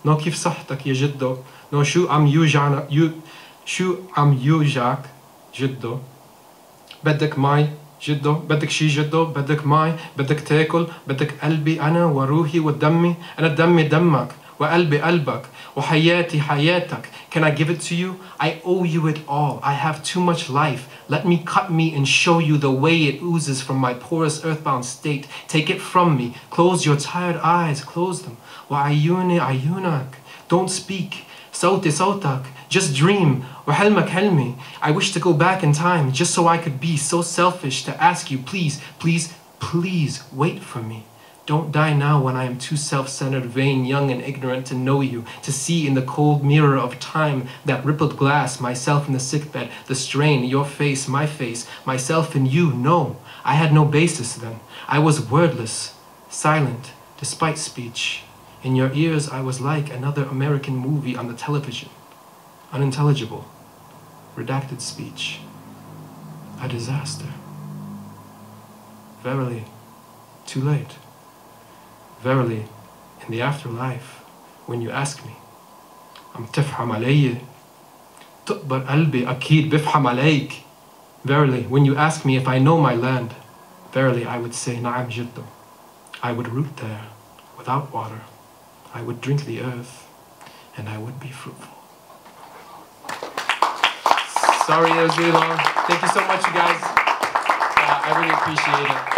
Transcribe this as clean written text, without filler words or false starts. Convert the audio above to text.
نو كيف صحتك يا جدو؟ نو شو عم يوجعنا شو عم يوجعك جدو؟ بدك ماي جدو؟ بدك شي جدو؟ بدك ماي؟ بدك تاكل؟ بدك قلبي أنا وروحي ودمي؟ أنا دمي دمك وقلبي قلبك وحياتي حياتك. Can I give it to you? I owe you it all. I have too much life. Let me cut me and show you the way it oozes from my porous earthbound state. Take it from me. Close your tired eyes. Close them. وعيوني عيونك. Don't speak. صوتي صوتك. Just dream. وحلمك حلمي. I wish to go back in time just so I could be so selfish to ask you, please, please, please wait for me. Don't die now when I am too self-centered, vain, young, and ignorant to know you, to see in the cold mirror of time that rippled glass, myself in the sickbed, the strain, your face, my face, myself and you. No, I had no basis then. I was wordless, silent, despite speech. In your ears, I was like another American movie on the television. Unintelligible, redacted speech. A disaster. Verily, too late. Verily, in the afterlife, when you ask me, عم تفهم علي؟ تقبر قلبي أكيد بفهم عليك. Verily, when you ask me if I know my land, verily I would say نعم جدو. I would root there without water. I would drink the earth, and I would be fruitful. Sorry it was really long. Thank you so much, you guys. I really appreciate it.